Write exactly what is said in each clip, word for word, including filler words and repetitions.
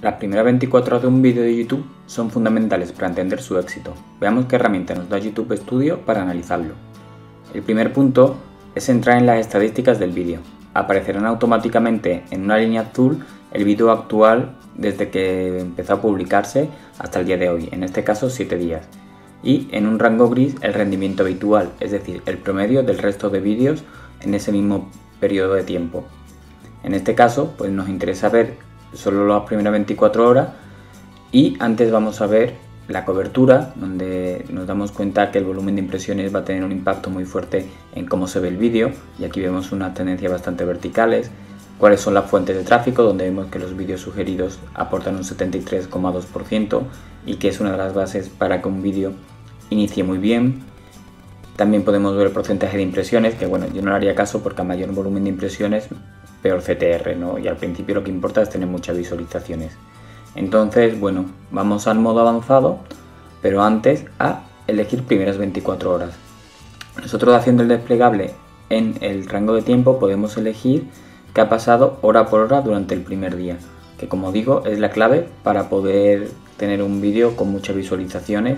Las primeras veinticuatro horas de un vídeo de YouTube son fundamentales para entender su éxito. Veamos qué herramienta nos da YouTube Studio para analizarlo. El primer punto es entrar en las estadísticas del vídeo. Aparecerán automáticamente en una línea azul el vídeo actual desde que empezó a publicarse hasta el día de hoy, en este caso siete días. Y en un rango gris el rendimiento habitual, es decir, el promedio del resto de vídeos en ese mismo periodo de tiempo. En este caso, pues nos interesa ver solo las primeras veinticuatro horas y antes vamos a ver la cobertura, donde nos damos cuenta que el volumen de impresiones va a tener un impacto muy fuerte en cómo se ve el vídeo, y aquí vemos unas tendencias bastante verticales. Cuáles son las fuentes de tráfico, donde vemos que los vídeos sugeridos aportan un setenta y tres coma dos por ciento y que es una de las bases para que un vídeo inicie muy bien. También podemos ver el porcentaje de impresiones, que bueno, yo no le haría caso porque a mayor volumen de impresiones peor C T R, ¿no? Y al principio lo que importa es tener muchas visualizaciones. Entonces, bueno, vamos al modo avanzado, pero antes a elegir primeras veinticuatro horas. Nosotros, haciendo el desplegable en el rango de tiempo, podemos elegir qué ha pasado hora por hora durante el primer día, que como digo es la clave para poder tener un vídeo con muchas visualizaciones.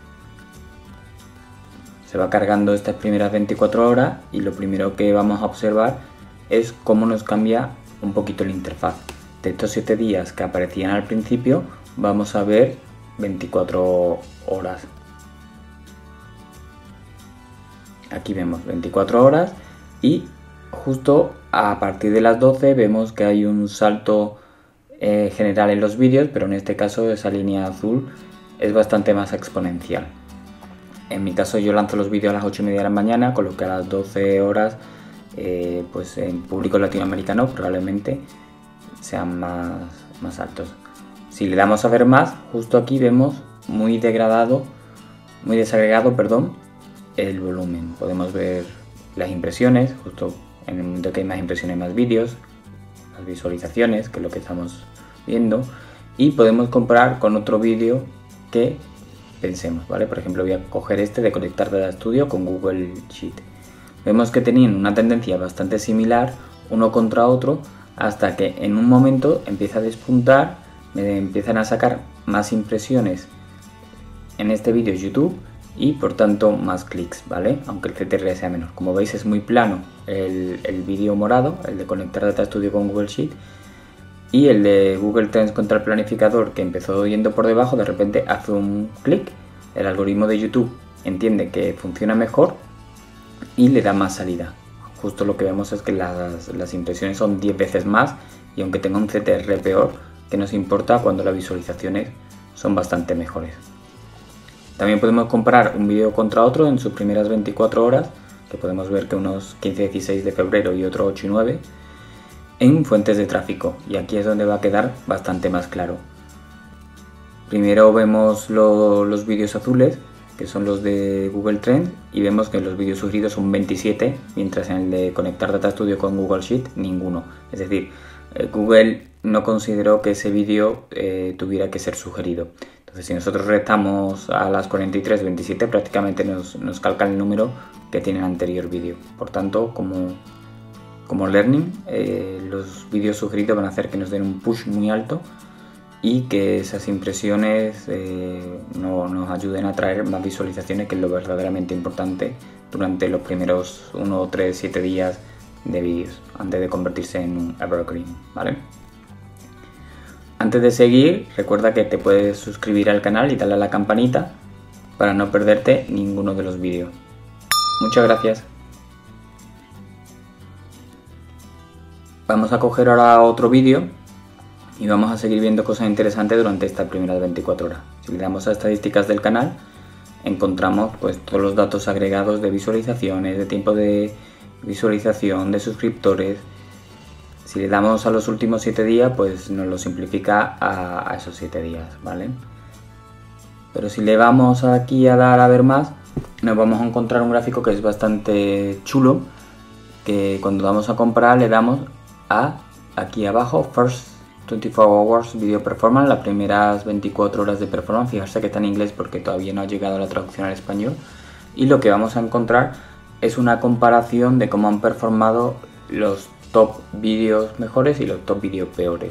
Se va cargando estas primeras veinticuatro horas y lo primero que vamos a observar es cómo nos cambia un poquito la interfaz. De estos siete días que aparecían al principio, vamos a ver veinticuatro horas. Aquí vemos veinticuatro horas y justo a partir de las doce vemos que hay un salto eh, general en los vídeos, pero en este caso esa línea azul es bastante más exponencial. En mi caso yo lanzo los vídeos a las ocho y media de la mañana, con lo que a las doce horas eh, pues en público latinoamericano probablemente sean más, más altos. Si le damos a ver más, justo aquí vemos muy degradado, muy desagregado, perdón, el volumen. Podemos ver las impresiones, justo en el momento que hay más impresiones, más vídeos, las visualizaciones, que es lo que estamos viendo, y podemos comparar con otro vídeo que pensemos, ¿vale? Por ejemplo, voy a coger este de Conectar Data Studio con Google Sheet. Vemos que tenían una tendencia bastante similar uno contra otro, hasta que en un momento empieza a despuntar, me empiezan a sacar más impresiones en este vídeo YouTube y por tanto más clics, ¿vale? Aunque el C T R sea menor. Como veis es muy plano el, el vídeo morado, el de Conectar Data Studio con Google Sheet, y el de Google Trends contra el planificador, que empezó yendo por debajo, de repente hace un clic, el algoritmo de YouTube entiende que funciona mejor y le da más salida. Justo lo que vemos es que las, las impresiones son diez veces más, y aunque tenga un C T R peor, que nos importa cuando las visualizaciones son bastante mejores. También podemos comparar un vídeo contra otro en sus primeras veinticuatro horas, que podemos ver que unos quince y dieciséis de febrero y otro ocho y nueve, en fuentes de tráfico, y aquí es donde va a quedar bastante más claro. Primero vemos lo, los vídeos azules, que son los de Google Trends, y vemos que los vídeos sugeridos son veintisiete, mientras en el de Conectar Data Studio con Google Sheet ninguno. Es decir, eh, Google no consideró que ese vídeo eh, tuviera que ser sugerido. Entonces, si nosotros restamos a las cuarenta y tres, veintisiete, prácticamente nos, nos calca el número que tiene el anterior vídeo. Por tanto, como, como learning, eh, los vídeos sugeridos van a hacer que nos den un push muy alto y que esas impresiones eh, no, nos ayuden a traer más visualizaciones, que es lo verdaderamente importante durante los primeros uno, tres, siete días de vídeos, antes de convertirse en un evergreen, ¿vale? Antes de seguir, recuerda que te puedes suscribir al canal y darle a la campanita para no perderte ninguno de los vídeos. Muchas gracias. Vamos a coger ahora otro vídeo y vamos a seguir viendo cosas interesantes durante estas primeras veinticuatro horas. Si le damos a estadísticas del canal, encontramos pues todos los datos agregados de visualizaciones, de tiempo de visualización, de suscriptores. Si le damos a los últimos siete días, pues nos lo simplifica a, a esos siete días, ¿vale? Pero si le vamos aquí a dar a ver más, nos vamos a encontrar un gráfico que es bastante chulo, que cuando vamos a comprar le damos a aquí abajo, First veinticuatro hours Video Performance, las primeras veinticuatro horas de performance. Fijarse que está en inglés porque todavía no ha llegado la traducción al español, y lo que vamos a encontrar es una comparación de cómo han performado los top vídeos mejores y los top vídeos peores.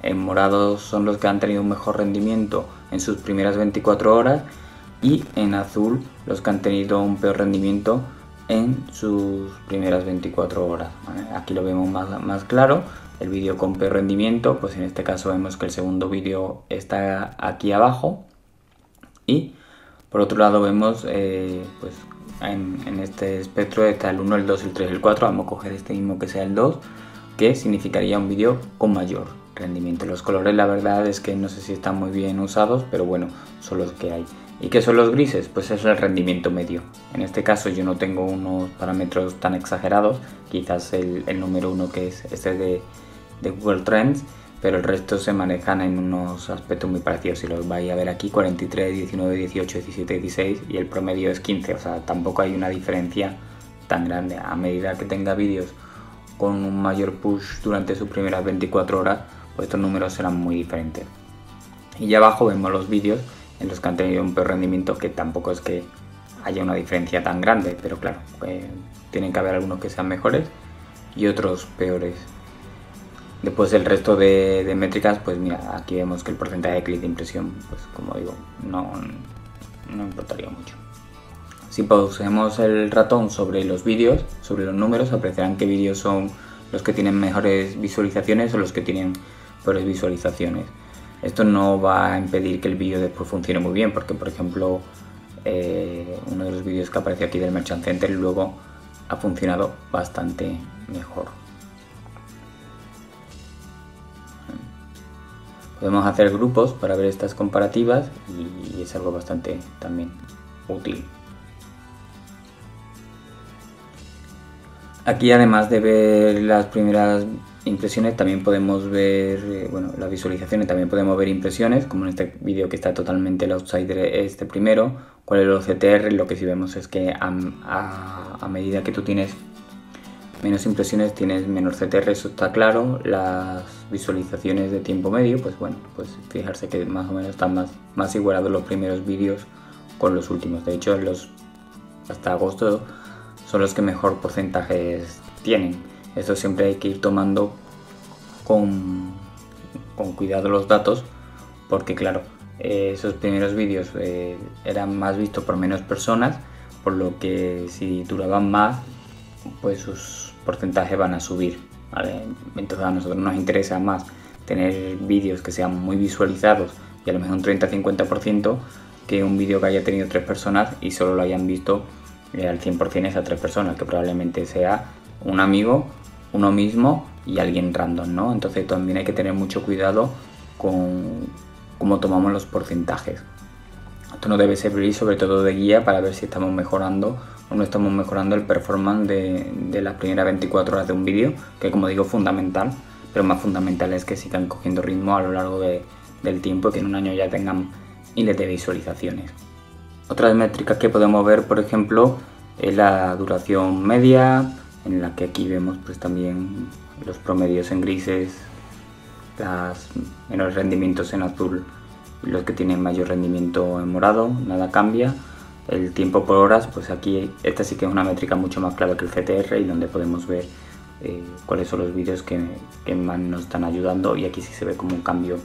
En morado son los que han tenido un mejor rendimiento en sus primeras veinticuatro horas y en azul los que han tenido un peor rendimiento en sus primeras veinticuatro horas. ¿Vale? Aquí lo vemos más, más claro. El vídeo con peor rendimiento, pues en este caso vemos que el segundo vídeo está aquí abajo, y por otro lado vemos eh, pues en, en este espectro está el uno, el dos, el tres, el cuatro. Vamos a coger este mismo que sea el dos, que significaría un vídeo con mayor rendimiento. Los colores la verdad es que no sé si están muy bien usados, pero bueno, son los que hay. ¿Y qué son los grises? Pues es el rendimiento medio. En este caso yo no tengo unos parámetros tan exagerados, quizás el, el número uno que es este de, de Google Trends, pero el resto se manejan en unos aspectos muy parecidos. Si los vais a ver aquí, cuarenta y tres, diecinueve, dieciocho, diecisiete, dieciséis, y el promedio es quince, o sea, tampoco hay una diferencia tan grande. A medida que tenga vídeos con un mayor push durante sus primeras veinticuatro horas, pues estos números serán muy diferentes. Y ya abajo vemos los vídeos en los que han tenido un peor rendimiento, que tampoco es que haya una diferencia tan grande, pero claro, eh, tienen que haber algunos que sean mejores y otros peores. Después el resto de, de métricas, pues mira, aquí vemos que el porcentaje de clic de impresión, pues como digo, no, no importaría mucho. Si pausamos el ratón sobre los vídeos, sobre los números, apreciarán qué vídeos son los que tienen mejores visualizaciones o los que tienen peores visualizaciones. Esto no va a impedir que el vídeo después funcione muy bien, porque por ejemplo eh, uno de los vídeos que aparece aquí del Merchant Center luego ha funcionado bastante mejor. Podemos hacer grupos para ver estas comparativas y es algo bastante también útil. Aquí, además de ver las primeras impresiones, también podemos ver eh, bueno, las visualizaciones, también podemos ver impresiones, como en este vídeo que está totalmente el outsider este primero. ¿Cuál es el C T R? Lo que sí vemos es que a, a, a medida que tú tienes menos impresiones tienes menor C T R, eso está claro. Las visualizaciones de tiempo medio, pues bueno, pues fijarse que más o menos están más, más igualados los primeros vídeos con los últimos. De hecho, los hasta agosto son los que mejor porcentajes tienen. Esto siempre hay que ir tomando con, con cuidado los datos, porque claro, eh, esos primeros vídeos eh, eran más vistos por menos personas, por lo que si duraban más, pues sus porcentajes van a subir, ¿vale? Entonces a nosotros nos interesa más tener vídeos que sean muy visualizados y a lo mejor un treinta a cincuenta por ciento que un vídeo que haya tenido tres personas y solo lo hayan visto eh, al cien por cien esas tres personas, que probablemente sea un amigo, uno mismo y alguien random, ¿no? Entonces también hay que tener mucho cuidado con cómo tomamos los porcentajes. Esto nos debe servir sobre todo de guía para ver si estamos mejorando o no estamos mejorando el performance de, de las primeras veinticuatro horas de un vídeo, que como digo es fundamental, pero más fundamental es que sigan cogiendo ritmo a lo largo de, del tiempo y que en un año ya tengan miles de visualizaciones. Otras métricas que podemos ver, por ejemplo, es la duración media, en la que aquí vemos pues también los promedios en grises, los menores rendimientos en azul y los que tienen mayor rendimiento en morado, nada cambia. El tiempo por horas, pues aquí esta sí que es una métrica mucho más clara que el C T R y donde podemos ver eh, cuáles son los vídeos que, que más nos están ayudando, y aquí sí se ve como un cambio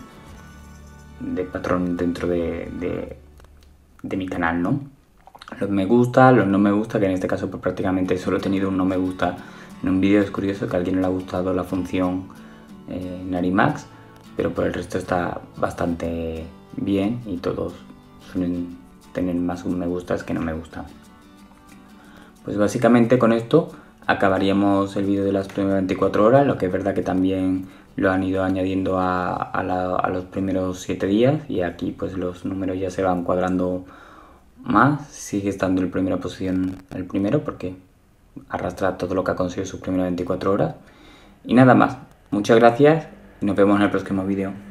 de patrón dentro de, de, de mi canal, ¿no? Los me gusta, los no me gusta, que en este caso pues prácticamente solo he tenido un no me gusta en un vídeo. Es curioso que a alguien no le ha gustado la función eh, Narimax, pero por el resto está bastante bien y todos suelen tener más me gustas que no me gustan. Pues básicamente con esto acabaríamos el vídeo de las primeras veinticuatro horas, lo que es verdad que también lo han ido añadiendo a, a, la, a los primeros siete días, y aquí pues los números ya se van cuadrando más. Sigue estando en primera posición el primero porque arrastra todo lo que ha conseguido sus primeras veinticuatro horas. Y nada más, muchas gracias y nos vemos en el próximo vídeo.